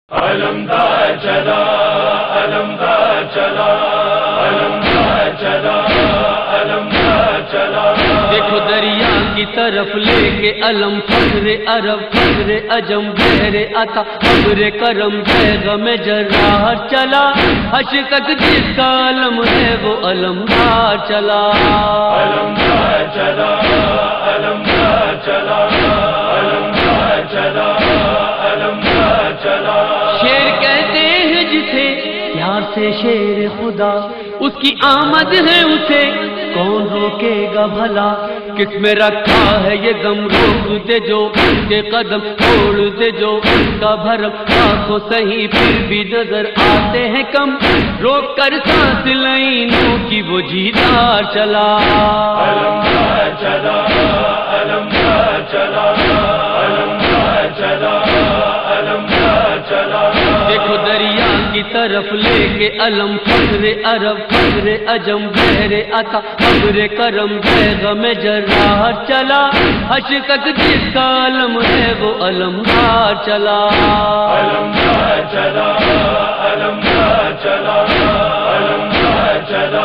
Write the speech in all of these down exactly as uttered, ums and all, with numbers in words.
علمدار چلا علمدار چلا علمدار چلا علمدار چلا دیکھو دریا کی طرف لے کے علم فخر عرب فخر عجم بحر عطا خبر کرم پیغام جراح چلا حش تک جس کا علم ہے وہ علمدار چلا علمدار چلا علمدار چلا علمدار چلا علمدار چلا شیر کہتے ہیں جسے پیار سے شیر خدا اس کی آمد ہے اسے کون روکے گا بھلا کس میں رکھا ہے یہ غم روک دے جو اس کے قدم چھوڑ دے جو اس کا بھرم آنکھوں صحیح پھر بھی نظر آتے ہیں کم روک کر سانس لائنوں کی وہ جیدار چلا علمدار چلا علمدار چلا علمدار چلا علمدار چلا دیکھو دریا کی طرف لے کے علم فخر عرب فخر عجم بحر عطا خبر کرم پیغام جراح چلا حش تک جس کا علم ہے وہ علمدار چلا علمدار چلا علمدار چلا علمدار چلا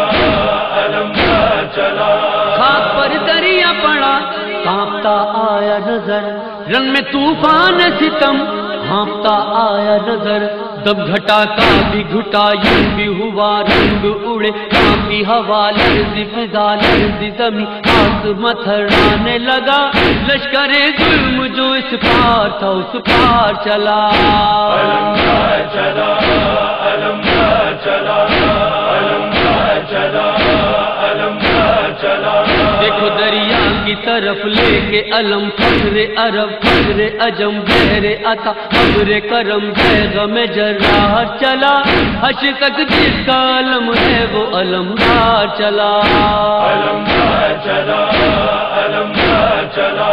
علمدار چلا خاک پر دریا پڑا کانپتا آیا نظر رنگ میں طوفان ستم ہانپتا آیا نظر دب گھٹا کا بھی گھٹا یوں بھی ہوا رنگ اڑے کانپی ہوا لرزی فضا لرزی زمین آسمان تھرانے لگا لشکر ظلم جو اس پار تھا اس پار چلا علمدار چلا علمدار چلا علمدار چلا علمدار چلا دیکھو دریا کی طرف لے کے علم فخر عرب فخر عجم بحر عطا خبر کرم پیغام جراح چلا حش تک جس کا علم ہے وہ علمدار چلا علمدار چلا علمدار چلا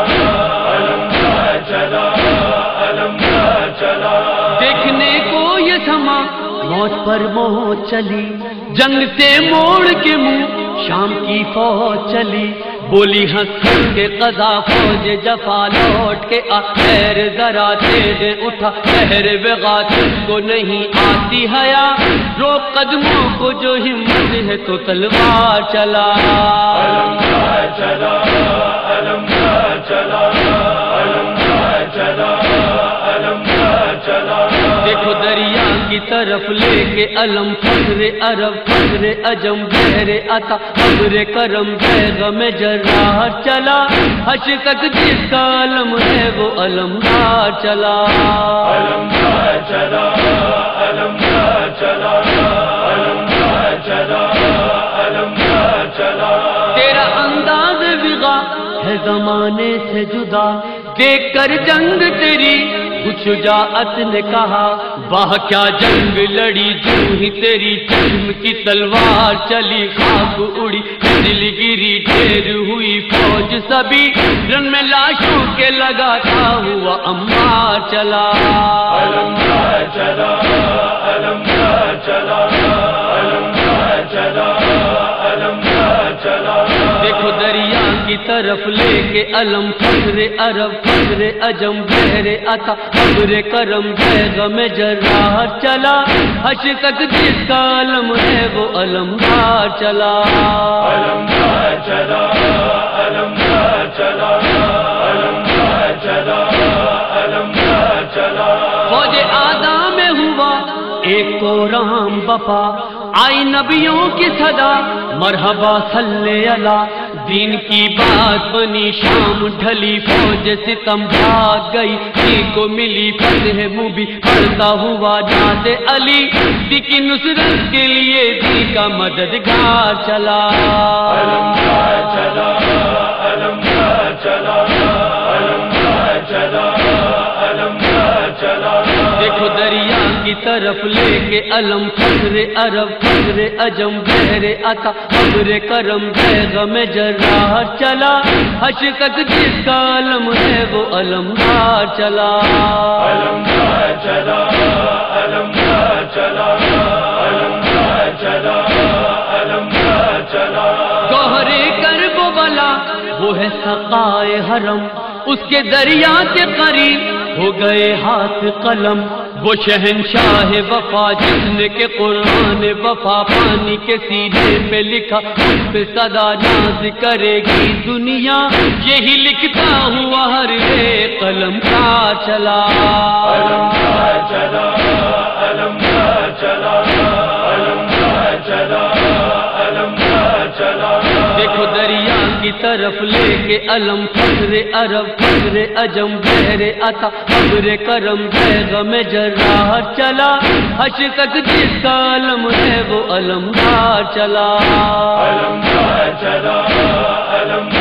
علمدار چلا علمدار چلا دیکھنے کو یہ سما موت پر موت چلی جنگ سے موڑ کے منہ شام کی فوج چلی بولی ہنس کے قضا فوج جفا لوٹ کے آ خیر ذرا تیز اٹھا شہر بغا تجھ کو نہیں آتی حیا روک قدموں کو جو ہمت ہے تو تلوار چلا علمدار چلا علمدار چلا علمدار چلا علمدار چلا دیکھو دریا کی طرف لے کے علم فخر عرب فخر عجم بحر عطا خبر کرم پیغام جراح چلا حش تک جس کا علم ہے وہ علمدار چلا علمدار چلا علمدار چلا علمدار چلا علمدار چلا تیرا انداز بغا ہے زمانے سے جدا دیکھ کر جنگ تیری کچھ شجاعت نے کہا واہ کیا جنگ لڑی جو ہی تیری جسم کی تلوار چلی خاک اڑی دل گری ڈھیر ہوئی فوج سبھی رن میں لاشوں کے لگاتا ہوا امار چلا علمدار چلا علمدار چلا علمدار چلا علمدار چلا دیکھو دریا کی طرف لے کے علم فخر عرب فخر عجم بحر عطا خبر کرم پیغام جراح چلا حش تک جس کا علم ہے وہ علمدار چلا علمدار چلا علمدار چلا علمدار چلا علمدار چلا فوج آدم میں ہوا ایک کو رام بپا آئی نبیوں کی صدا مرحبا صلی اللہ دین کی بات بنی شام ڈھلی فوج ستم بھاگ گئی جی کو ملی فتح مبی پڑھتا ہوا ناز علی دی کی نصرت کے لیے دی کا مددگار چلا علمدار چلا علمدار چلا علمدار چلا علمدار چلا دیکھو دریا کی طرف لے کے علم فخر عرب فخر عجم بحر عطا خبر کرم پیغام جراح چلا حش تک جس کا علم ہے وہ علمدار چلا علمدار چلا علمدار چلا علمدار چلا علمدار چلا گوہرے کرب والا وہ ہے سقائے حرم اس کے دریا کے قریب ہو گئے ہاتھ قلم وہ شہنشاہ وفا جس نے کہ قرآن وفا پانی کے سینے پہ لکھا، اس پہ صدا ناز کرے گی دنیا، یہی لکھتا ہوا ہر ایک قلم کا چلا علم کا چلا علم کا چلا علم کا چلا علم کا چلا دیکھو دریا کی طرف لے کے علم، فخر عرب فخر عجم بحر عطا ابر کرم بیغم جراح چلا، حشر تک جس کا علم ہے وہ علم کا چلا علم کا چلا علم